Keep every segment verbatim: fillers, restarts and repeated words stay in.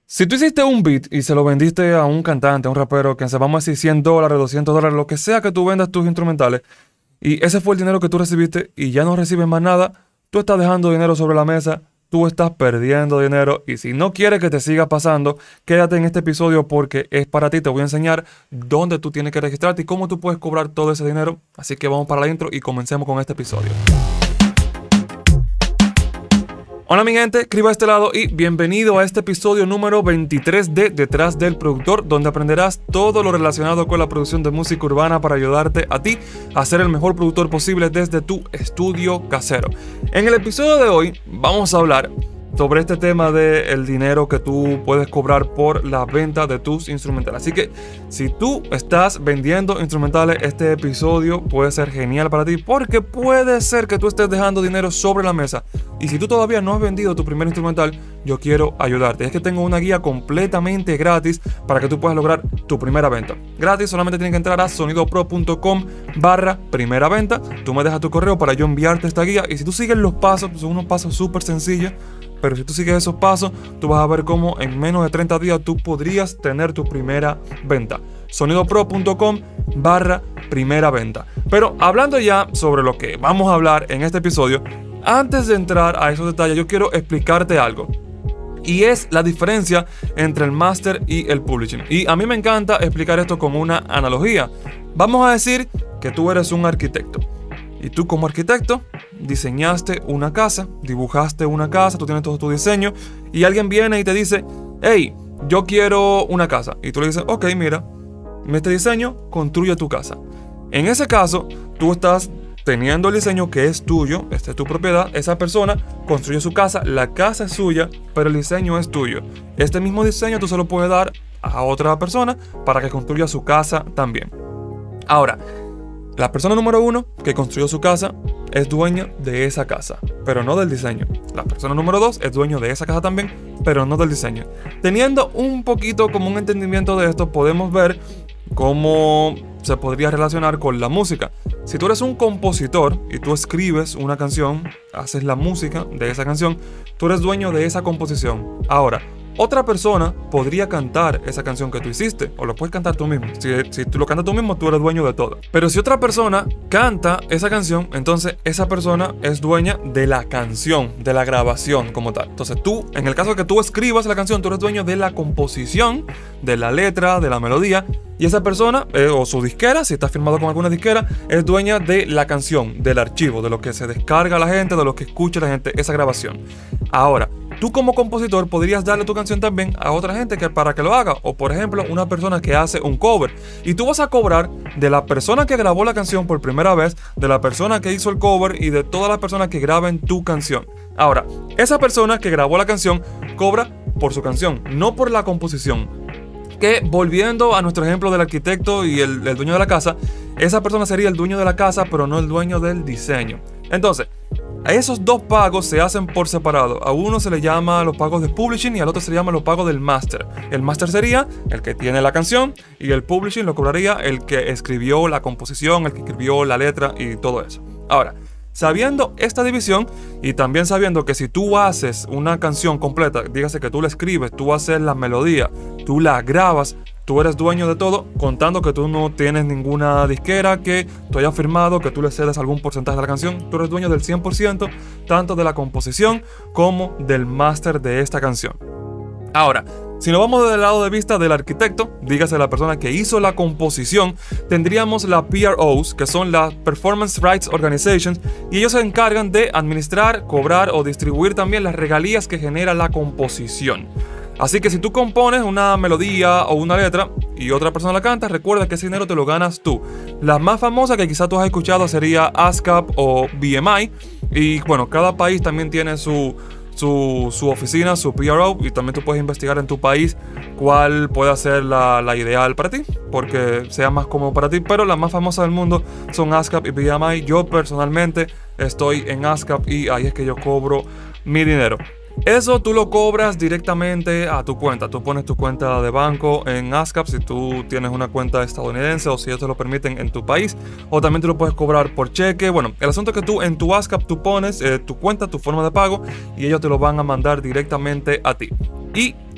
Si tú hiciste un beat y se lo vendiste a un cantante, a un rapero, que se vamos a decir cien dólares, doscientos dólares, lo que sea que tú vendas tus instrumentales, y ese fue el dinero que tú recibiste y ya no recibes más nada, tú estás dejando dinero sobre la mesa, tú estás perdiendo dinero. Y si no quieres que te siga pasando, quédate en este episodio porque es para ti. Te voy a enseñar dónde tú tienes que registrarte y cómo tú puedes cobrar todo ese dinero. Así que vamos para la intro y comencemos con este episodio. Hola mi gente, Criba a este lado y bienvenido a este episodio número veintitrés de Detrás del Productor, donde aprenderás todo lo relacionado con la producción de música urbana para ayudarte a ti a ser el mejor productor posible desde tu estudio casero. En el episodio de hoy vamos a hablar sobre este tema del dinero que tú puedes cobrar por la venta de tus instrumentales. Así que si tú estás vendiendo instrumentales, este episodio puede ser genial para ti porque puede ser que tú estés dejando dinero sobre la mesa. Y si tú todavía no has vendido tu primer instrumental, yo quiero ayudarte. Es que tengo una guía completamente gratis para que tú puedas lograr tu primera venta. Gratis, solamente tienes que entrar a sonidopro.com barra primera venta. Tú me dejas tu correo para yo enviarte esta guía. Y si tú sigues los pasos, son unos pasos súper sencillos. Pero si tú sigues esos pasos, tú vas a ver cómo en menos de treinta días tú podrías tener tu primera venta. sonidopro.com barra primera venta. Pero hablando ya sobre lo que vamos a hablar en este episodio, antes de entrar a esos detalles, yo quiero explicarte algo. Y es la diferencia entre el master y el publishing. Y a mí me encanta explicar esto con una analogía. Vamos a decir que tú eres un arquitecto. Y tú como arquitecto diseñaste una casa, dibujaste una casa, tú tienes todo tu diseño y alguien viene y te dice, hey, yo quiero una casa. Y tú le dices, ok, mira, este diseño construye tu casa. En ese caso, tú estás teniendo el diseño que es tuyo, esta es tu propiedad, esa persona construye su casa, la casa es suya, pero el diseño es tuyo. Este mismo diseño tú se lo puedes dar a otra persona para que construya su casa también. Ahora, la persona número uno que construyó su casa es dueña de esa casa, pero no del diseño. La persona número dos es dueño de esa casa también, pero no del diseño. Teniendo un poquito como un entendimiento de esto, podemos ver cómo se podría relacionar con la música. Si tú eres un compositor y tú escribes una canción, haces la música de esa canción, tú eres dueño de esa composición. Ahora, otra persona podría cantar esa canción que tú hiciste, o lo puedes cantar tú mismo. Si, si tú lo cantas tú mismo, tú eres dueño de todo. Pero si otra persona canta esa canción, entonces esa persona es dueña de la canción, de la grabación como tal. Entonces tú, en el caso de que tú escribas la canción, tú eres dueño de la composición, de la letra, de la melodía. Y esa persona, eh, o su disquera, si está firmado con alguna disquera, es dueña de la canción, del archivo, de lo que se descarga a la gente, de lo que escucha la gente, esa grabación. Ahora, tú como compositor podrías darle tu canción también a otra gente que, para que lo haga. O por ejemplo, una persona que hace un cover. Y tú vas a cobrar de la persona que grabó la canción por primera vez, de la persona que hizo el cover y de todas las personas que graben tu canción. Ahora, esa persona que grabó la canción cobra por su canción, no por la composición. Que volviendo a nuestro ejemplo del arquitecto y el, el dueño de la casa, esa persona sería el dueño de la casa, pero no el dueño del diseño. Entonces, a esos dos pagos se hacen por separado. A uno se le llama los pagos de publishing y al otro se le llama los pagos del master. El master sería el que tiene la canción y el publishing lo cobraría el que escribió la composición, el que escribió la letra y todo eso. Ahora, sabiendo esta división y también sabiendo que si tú haces una canción completa, dígase que tú la escribes, tú haces la melodía, tú la grabas, tú eres dueño de todo, contando que tú no tienes ninguna disquera que tú hayas firmado, que tú le cedes algún porcentaje de la canción, tú eres dueño del cien por ciento, tanto de la composición como del máster de esta canción. Ahora, si nos vamos del lado de vista del arquitecto, dígase la persona que hizo la composición, tendríamos las P R Os, que son las Performance Rights Organizations, y ellos se encargan de administrar, cobrar o distribuir también las regalías que genera la composición. Así que si tú compones una melodía o una letra y otra persona la canta, recuerda que ese dinero te lo ganas tú. La más famosa que quizás tú has escuchado sería ASCAP o B M I, y bueno, cada país también tiene su... Su, su oficina, su P R O, y también tú puedes investigar en tu país cuál puede ser la, la ideal para ti, porque sea más cómodo para ti, pero las más famosas del mundo son ASCAP y B M I. Yo personalmente estoy en ASCAP y ahí es que yo cobro mi dinero. Eso tú lo cobras directamente a tu cuenta. Tú pones tu cuenta de banco en ASCAP si tú tienes una cuenta estadounidense o si ellos te lo permiten en tu país. O también tú lo puedes cobrar por cheque. Bueno, el asunto es que tú en tu ASCAP tú pones eh, tu cuenta, tu forma de pago y ellos te lo van a mandar directamente a ti. Y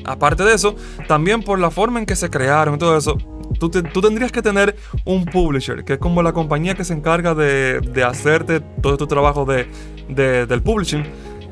Aparte de eso, también por la forma en que se crearon y todo eso, Tú, te, tú tendrías que tener un publisher, que es como la compañía que se encarga de, de hacerte todo tu trabajo de, de, del publishing.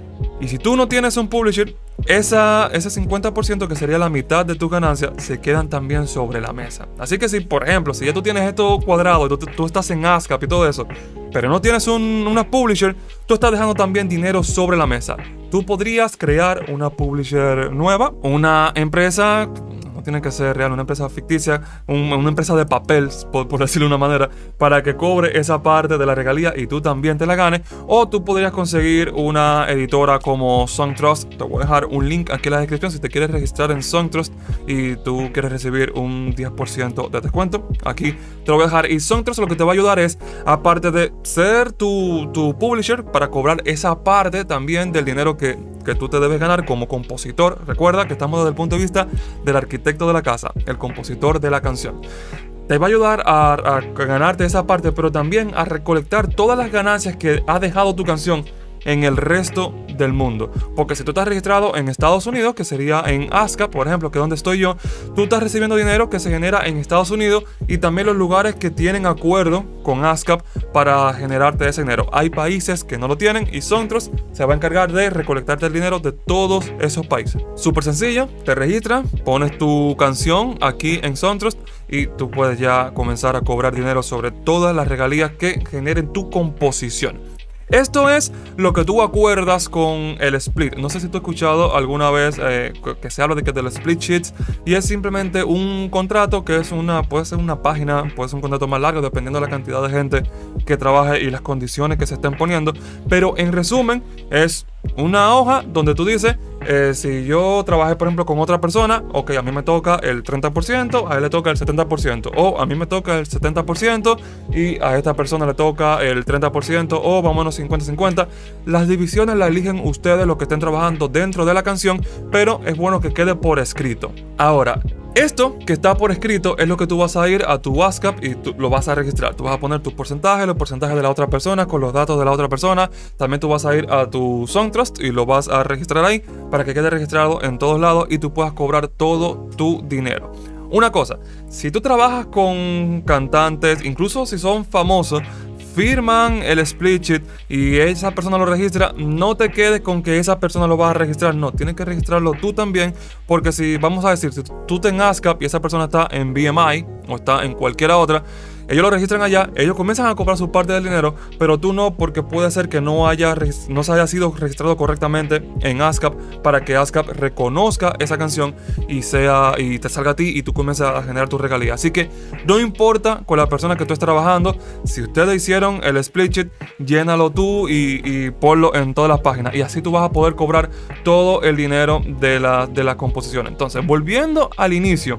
Y si tú no tienes un publisher, esa, ese cincuenta por ciento que sería la mitad de tus ganancias se quedan también sobre la mesa. Así que si, por ejemplo, si ya tú tienes esto cuadrado y tú, tú estás en ASCAP y todo eso, pero no tienes un, una publisher, tú estás dejando también dinero sobre la mesa. Tú podrías crear una publisher nueva, una empresa... No tiene que ser real, una empresa ficticia, un, una empresa de papel, por, por decirlo de una manera, para que cobre esa parte de la regalía y tú también te la ganes. O tú podrías conseguir una editora como Songtrust. Te voy a dejar un link aquí en la descripción si te quieres registrar en Songtrust y tú quieres recibir un diez por ciento de descuento. Aquí te lo voy a dejar. Y Songtrust lo que te va a ayudar es, aparte de ser tu, tu publisher, para cobrar esa parte también del dinero que, que tú te debes ganar como compositor. Recuerda que estamos desde el punto de vista del arquitecto de la casa, el compositor de la canción. Te va a ayudar a, a ganarte esa parte, pero también a recolectar todas las ganancias que ha dejado tu canción en el resto del mundo. Porque si tú estás registrado en Estados Unidos, que sería en ASCAP, por ejemplo, que es donde estoy yo, tú estás recibiendo dinero que se genera en Estados Unidos y también los lugares que tienen acuerdo con ASCAP para generarte ese dinero. Hay países que no lo tienen y Songtrust se va a encargar de recolectarte el dinero de todos esos países. Súper sencillo, te registras, pones tu canción aquí en Songtrust y tú puedes ya comenzar a cobrar dinero sobre todas las regalías que generen tu composición. Esto es lo que tú acuerdas con el split. No sé si tú has escuchado alguna vez eh, que se habla de que del split sheets, y es simplemente un contrato que es una, puede ser una página, puede ser un contrato más largo dependiendo de la cantidad de gente que trabaje y las condiciones que se estén poniendo. Pero en resumen es una hoja donde tú dices, eh, si yo trabajé por ejemplo con otra persona, ok, a mí me toca el treinta por ciento, a él le toca el setenta por ciento, o a mí me toca el setenta por ciento y a esta persona le toca el treinta por ciento, o vámonos cincuenta cincuenta. Las divisiones las eligen ustedes, los que estén trabajando dentro de la canción, pero es bueno que quede por escrito. Ahora, esto que está por escrito es lo que tú vas a ir a tu ASCAP y tú lo vas a registrar. Tú vas a poner tus porcentajes, los porcentajes de la otra persona con los datos de la otra persona. También tú vas a ir a tu Songtrust y lo vas a registrar ahí para que quede registrado en todos lados y tú puedas cobrar todo tu dinero. Una cosa, si tú trabajas con cantantes, incluso si son famosos, firman el split sheet y esa persona lo registra, no te quedes con que esa persona lo va a registrar, no, tienes que registrarlo tú también, porque si vamos a decir, si tú estás en ASCAP y esa persona está en B M I o está en cualquiera otra, ellos lo registran allá, ellos comienzan a cobrar su parte del dinero, pero tú no, porque puede ser que no haya no se haya sido registrado correctamente en ASCAP para que ASCAP reconozca esa canción y sea y te salga a ti y tú comiences a generar tu regalía. Así que no importa con la persona que tú estés trabajando, si ustedes hicieron el split sheet, llénalo tú y, y ponlo en todas las páginas y así tú vas a poder cobrar todo el dinero de la, de la composición. Entonces, volviendo al inicio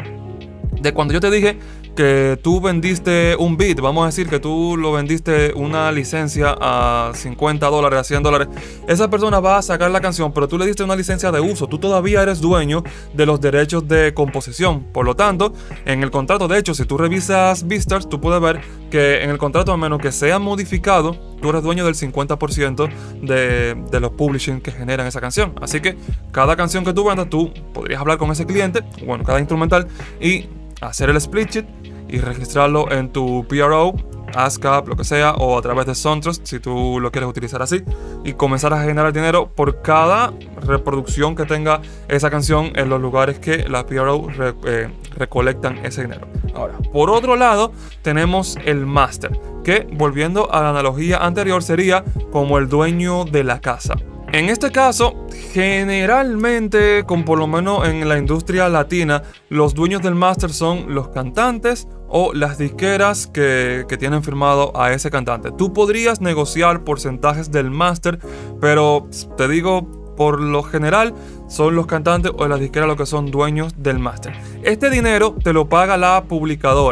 de cuando yo te dije que tú vendiste un beat, vamos a decir que tú lo vendiste una licencia a cincuenta dólares, a cien dólares, esa persona va a sacar la canción, pero tú le diste una licencia de uso, tú todavía eres dueño de los derechos de composición. Por lo tanto, en el contrato, de hecho, si tú revisas Beatstars, tú puedes ver que en el contrato, a menos que sea modificado, tú eres dueño del cincuenta por ciento de, de los publishing que generan esa canción. Así que cada canción que tú vendas, tú podrías hablar con ese cliente, bueno, cada instrumental, y hacer el split sheet y registrarlo en tu P R O, ASCAP, lo que sea, o a través de Songtrust si tú lo quieres utilizar así, y comenzar a generar dinero por cada reproducción que tenga esa canción en los lugares que la P R O re, eh, recolectan ese dinero. Ahora, por otro lado, tenemos el máster, que volviendo a la analogía anterior sería como el dueño de la casa. En este caso, generalmente, con por lo menos en la industria latina, los dueños del máster son los cantantes o las disqueras que, que tienen firmado a ese cantante. Tú podrías negociar porcentajes del máster, pero te digo, por lo general, son los cantantes o las disqueras los que son dueños del máster. Este dinero te lo paga la publicadora.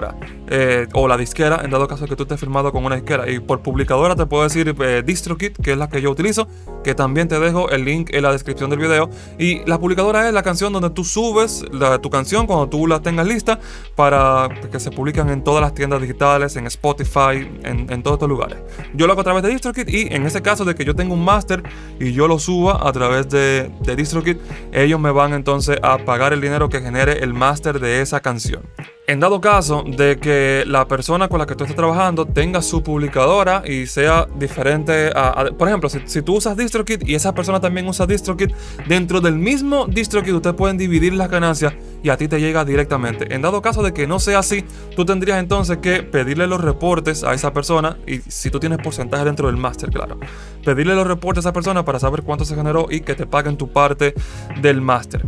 eh, o la disquera, en dado caso que tú estés firmado con una disquera. Y por publicadora te puedo decir eh, DistroKid, que es la que yo utilizo, que también te dejo el link en la descripción del video. Y la publicadora es la canción donde tú subes la, tu canción cuando tú la tengas lista para que se publiquen en todas las tiendas digitales, en Spotify, en, en todos estos lugares. Yo lo hago a través de DistroKid, y en ese caso de que yo tengo un máster y yo lo suba a través de, de DistroKid, ellos me van entonces a pagar el dinero que genere el máster de esa canción. En dado caso de que la persona con la que tú estés trabajando tenga su publicadora y sea diferente a, a por ejemplo, si, si tú usas DistroKid y esa persona también usa DistroKid, dentro del mismo DistroKid ustedes pueden dividir las ganancias y a ti te llega directamente. En dado caso de que no sea así, tú tendrías entonces que pedirle los reportes a esa persona, y si tú tienes porcentaje dentro del máster, claro, pedirle los reportes a esa persona para saber cuánto se generó y que te paguen tu parte del máster.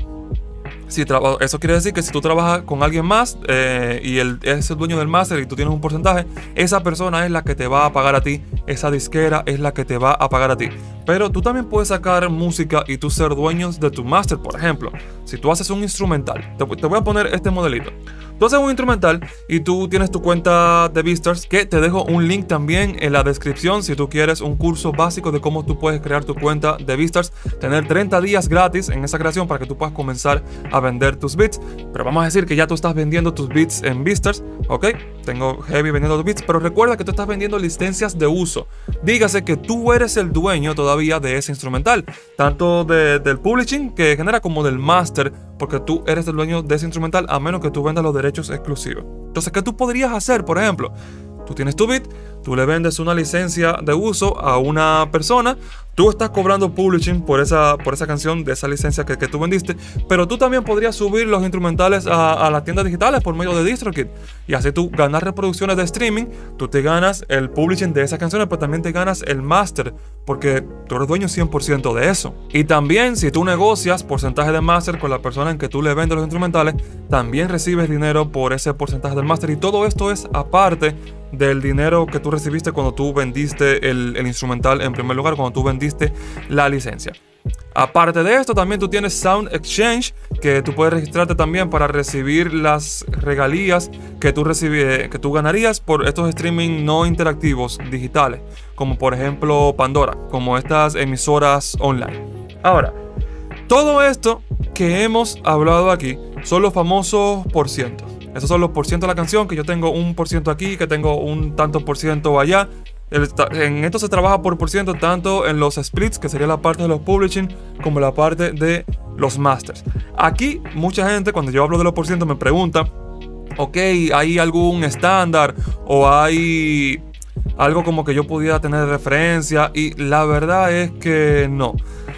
Si eso quiere decir que si tú trabajas con alguien más eh, y él es el dueño del máster y tú tienes un porcentaje, esa persona es la que te va a pagar a ti, esa disquera es la que te va a pagar a ti. Pero tú también puedes sacar música y tú ser dueño de tu máster. Por ejemplo, si tú haces un instrumental, te, te voy a poner este modelito. Tú haces un instrumental y tú tienes tu cuenta de Beatstars, que te dejo un link también en la descripción si tú quieres un curso básico de cómo tú puedes crear tu cuenta de Beatstars, tener treinta días gratis en esa creación para que tú puedas comenzar a vender tus beats. Pero vamos a decir que ya tú estás vendiendo tus beats en Beatstars, ¿ok? Tengo Heavy vendiendo tus beats, pero recuerda que tú estás vendiendo licencias de uso. Dígase que tú eres el dueño todavía de ese instrumental, tanto de, del publishing que genera como del master, porque tú eres el dueño de ese instrumental a menos que tú vendas los derechos exclusivos. Entonces, ¿qué tú podrías hacer? Por ejemplo, tú tienes tu beat, tú le vendes una licencia de uso a una persona, tú estás cobrando publishing por esa, por esa canción de esa licencia que, que tú vendiste, pero tú también podrías subir los instrumentales a, a las tiendas digitales por medio de DistroKid, y así tú ganas reproducciones de streaming, tú te ganas el publishing de esas canciones, pero también te ganas el master, porque tú eres dueño cien por ciento de eso. Y también si tú negocias porcentaje de master con la persona en que tú le vendes los instrumentales, también recibes dinero por ese porcentaje del master, y todo esto es aparte del dinero que tú recibiste cuando tú vendiste el, el instrumental en primer lugar, cuando tú vendiste la licencia. Aparte de esto, también tú tienes Sound Exchange, que tú puedes registrarte también para recibir las regalías que tú, recibi- que tú ganarías por estos streaming no interactivos digitales, como por ejemplo Pandora, como estas emisoras online. Ahora, todo esto que hemos hablado aquí son los famosos por cientos. Esos son los por ciento de la canción, que yo tengo un por ciento aquí, que tengo un tanto por ciento allá. El, en esto se trabaja por por ciento tanto en los splits, que sería la parte de los publishing, como la parte de los masters. Aquí mucha gente, cuando yo hablo de los por ciento, me pregunta, ok, ¿hay algún estándar o hay algo como que yo pudiera tener de referencia? Y la verdad es que no.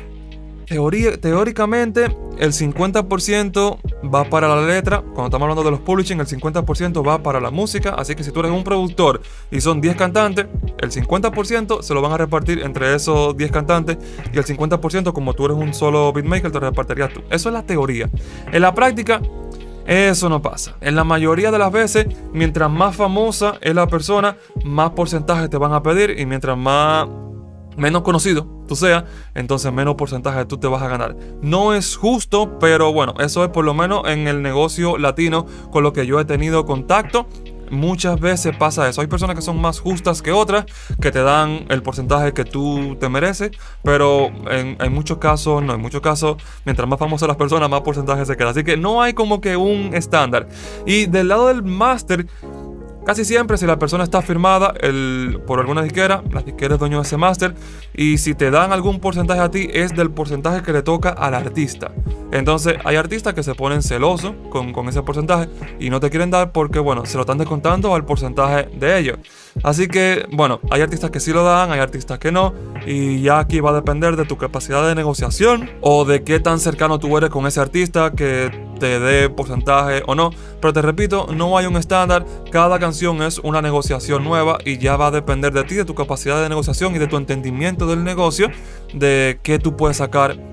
Teoría, teóricamente el cincuenta por ciento va para la letra. Cuando estamos hablando de los publishing, el cincuenta por ciento va para la música. Así que si tú eres un productor y son diez cantantes, el cincuenta por ciento se lo van a repartir entre esos diez cantantes, y el cincuenta por ciento, como tú eres un solo beatmaker, te lo repartirías tú. Eso es la teoría. En la práctica, eso no pasa. En la mayoría de las veces, mientras más famosa es la persona, más porcentaje te van a pedir, y mientras más menos conocido tú seas, entonces menos porcentaje tú te vas a ganar. No es justo, pero bueno, eso es por lo menos en el negocio latino con lo que yo he tenido contacto. Muchas veces pasa eso. Hay personas que son más justas que otras, que te dan el porcentaje que tú te mereces, pero en, en muchos casos no. En muchos casos, mientras más famosas las personas, más porcentaje se queda. Así que no hay como que un estándar. Y del lado del máster, casi siempre, si la persona está firmada el, por alguna disquera, la disquera es dueño de ese máster, y si te dan algún porcentaje a ti, es del porcentaje que le toca al artista. Entonces hay artistas que se ponen celosos con, con ese porcentaje y no te quieren dar porque, bueno, se lo están descontando al porcentaje de ellos. Así que, bueno, hay artistas que sí lo dan, hay artistas que no, y ya aquí va a depender de tu capacidad de negociación o de qué tan cercano tú eres con ese artista que te dé porcentaje o no. Pero te repito, no hay un estándar. Cada canción es una negociación nueva y ya va a depender de ti, de tu capacidad de negociación y de tu entendimiento del negocio, de qué tú puedes sacar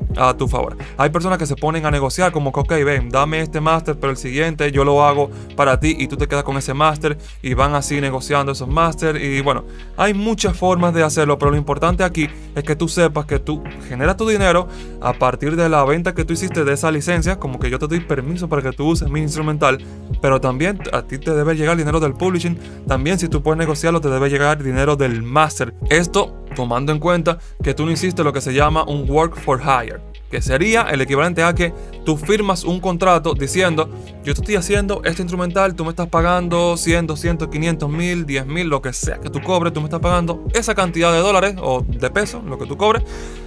a tu favor. Hay personas que se ponen a negociar como que, ok, ven, dame este máster, pero el siguiente yo lo hago para ti y tú te quedas con ese máster, y van así negociando esos máster. Y bueno, hay muchas formas de hacerlo, pero lo importante aquí es que tú sepas que tú generas tu dinero a partir de la venta que tú hiciste de esa licencia, como que yo te doy permiso para que tú uses mi instrumental, pero también a ti te debe llegar dinero del publishing. También, si tú puedes negociarlo, te debe llegar dinero del máster. Esto tomando en cuenta que tú no hiciste lo que se llama un work for hire, que sería el equivalente a que tú firmas un contrato diciendo: yo te estoy haciendo este instrumental, tú me estás pagando cien, doscientos, quinientos mil, diez mil, lo que sea que tú cobres, tú me estás pagando esa cantidad de dólares o de pesos, lo que tú cobres,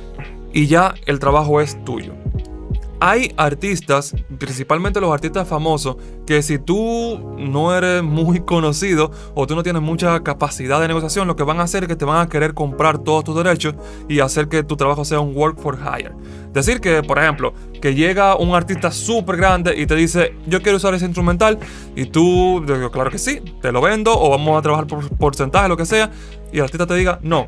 y ya el trabajo es tuyo. Hay artistas, principalmente los artistas famosos, que si tú no eres muy conocido o tú no tienes mucha capacidad de negociación, lo que van a hacer es que te van a querer comprar todos tus derechos y hacer que tu trabajo sea un work for hire. Decir que, por ejemplo, que llega un artista súper grande y te dice: yo quiero usar ese instrumental, y tú, yo digo, claro que sí, te lo vendo, o vamos a trabajar por porcentaje, lo que sea, y el artista te diga: no.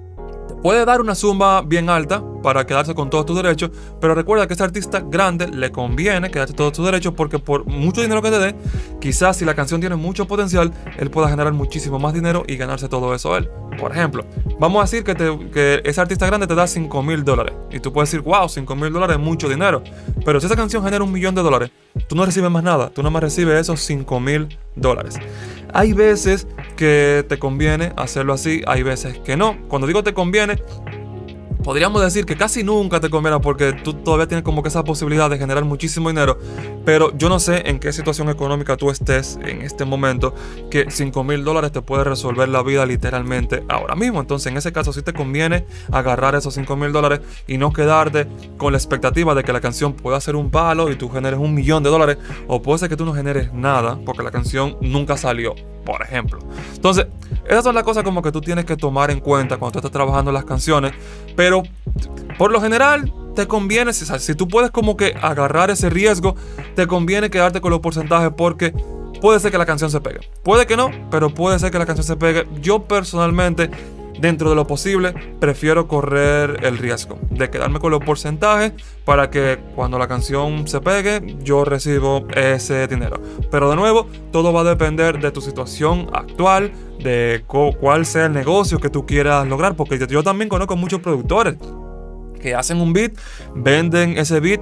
Puede dar una suma bien alta para quedarse con todos tus derechos, pero recuerda que a ese artista grande le conviene quedarse todos tus derechos, porque por mucho dinero que te dé, quizás si la canción tiene mucho potencial, él pueda generar muchísimo más dinero y ganarse todo eso él. Por ejemplo, vamos a decir que, te, que ese artista grande te da cinco mil dólares, y tú puedes decir: wow, cinco mil dólares es mucho dinero, pero si esa canción genera un millón de dólares, tú no recibes más nada, tú nada más recibes esos cinco mil dólares. Hay veces que te conviene hacerlo así, hay veces que no. Cuando digo te conviene, podríamos decir que casi nunca te conviene, porque tú todavía tienes como que esa posibilidad de generar muchísimo dinero, pero yo no sé en qué situación económica tú estés en este momento, que cinco mil dólares te puede resolver la vida literalmente ahora mismo. Entonces, en ese caso sí te conviene agarrar esos cinco mil dólares y no quedarte con la expectativa de que la canción pueda ser un palo y tú generes un millón de dólares, o puede ser que tú no generes nada porque la canción nunca salió, por ejemplo. Entonces, esas son las cosas como que tú tienes que tomar en cuenta cuando tú estás trabajando las canciones, pero por lo general te conviene, si, si tú puedes como que agarrar ese riesgo, te conviene quedarte con los porcentajes, porque puede ser que la canción se pegue, puede que no, pero puede ser que la canción se pegue. Yo personalmente, dentro de lo posible, prefiero correr el riesgo de quedarme con los porcentajes para que cuando la canción se pegue yo recibo ese dinero. Pero de nuevo, todo va a depender de tu situación actual, de cuál sea el negocio que tú quieras lograr, porque yo también conozco muchos productores que hacen un beat, venden ese beat,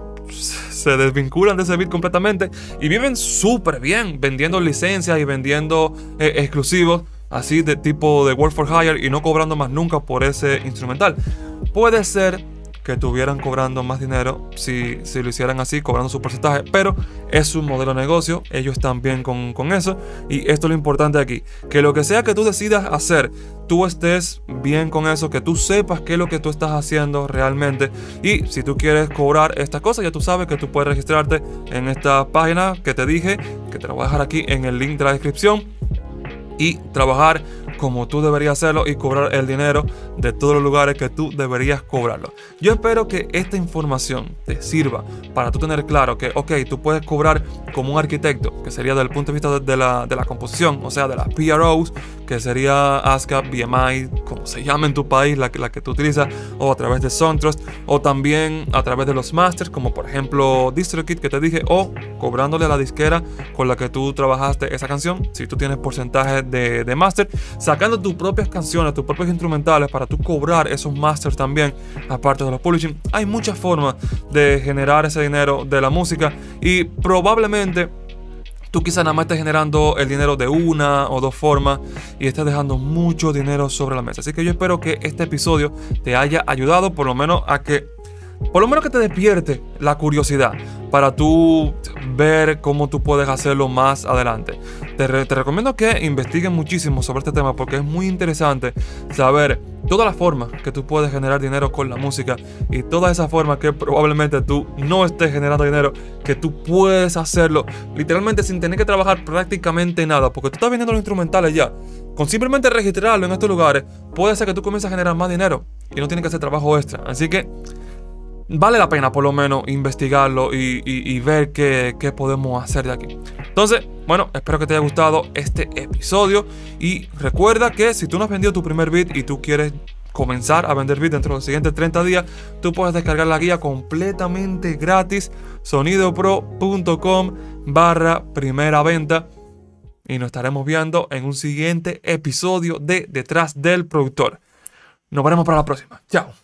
se desvinculan de ese beat completamente y viven súper bien vendiendo licencias y vendiendo eh, exclusivos así de tipo de work for hire, y no cobrando más nunca por ese instrumental. Puede ser que estuvieran cobrando más dinero si, si lo hicieran así, cobrando su porcentaje, pero es un modelo de negocio, ellos están bien con, con eso, y esto es lo importante aquí, que lo que sea que tú decidas hacer, tú estés bien con eso, que tú sepas qué es lo que tú estás haciendo realmente. Y si tú quieres cobrar estas cosas, ya tú sabes que tú puedes registrarte en esta página que te dije, que te la voy a dejar aquí en el link de la descripción, y trabajar como tú deberías hacerlo y cobrar el dinero de todos los lugares que tú deberías cobrarlo. Yo espero que esta información te sirva para tú tener claro que, ok, tú puedes cobrar como un arquitecto, que sería desde el punto de vista de, de, la, de la composición, o sea, de las P R Os, que sería ASCAP, B M I, como se llama en tu país, la, la que tú utilizas, o a través de Soundtrust, o también a través de los masters, como por ejemplo DistroKid que te dije, o cobrándole a la disquera con la que tú trabajaste esa canción, si tú tienes porcentaje de, de master, sacando tus propias canciones, tus propios instrumentales para tú cobrar esos masters también, aparte de los publishing. Hay muchas formas de generar ese dinero de la música, y probablemente tú quizás nada más estés generando el dinero de una o dos formas y estés dejando mucho dinero sobre la mesa. Así que yo espero que este episodio te haya ayudado, por lo menos a que Por lo menos que te despierte la curiosidad para tú ver cómo tú puedes hacerlo más adelante. Te, re te recomiendo que investigues muchísimo sobre este tema, porque es muy interesante saber todas las formas que tú puedes generar dinero con la música, y todas esas formas que probablemente tú no estés generando dinero, que tú puedes hacerlo literalmente sin tener que trabajar prácticamente nada, porque tú estás vendiendo los instrumentales ya. Con simplemente registrarlo en estos lugares, puede ser que tú comiences a generar más dinero y no tienes que hacer trabajo extra. Así que vale la pena por lo menos investigarlo y, y, y ver qué, qué podemos hacer de aquí. Entonces, bueno, espero que te haya gustado este episodio, y recuerda que si tú no has vendido tu primer beat y tú quieres comenzar a vender beats dentro de los siguientes treinta días, tú puedes descargar la guía completamente gratis, sonidopro.com barra primera venta. Y nos estaremos viendo en un siguiente episodio de Detrás del Productor. Nos veremos para la próxima. Chao.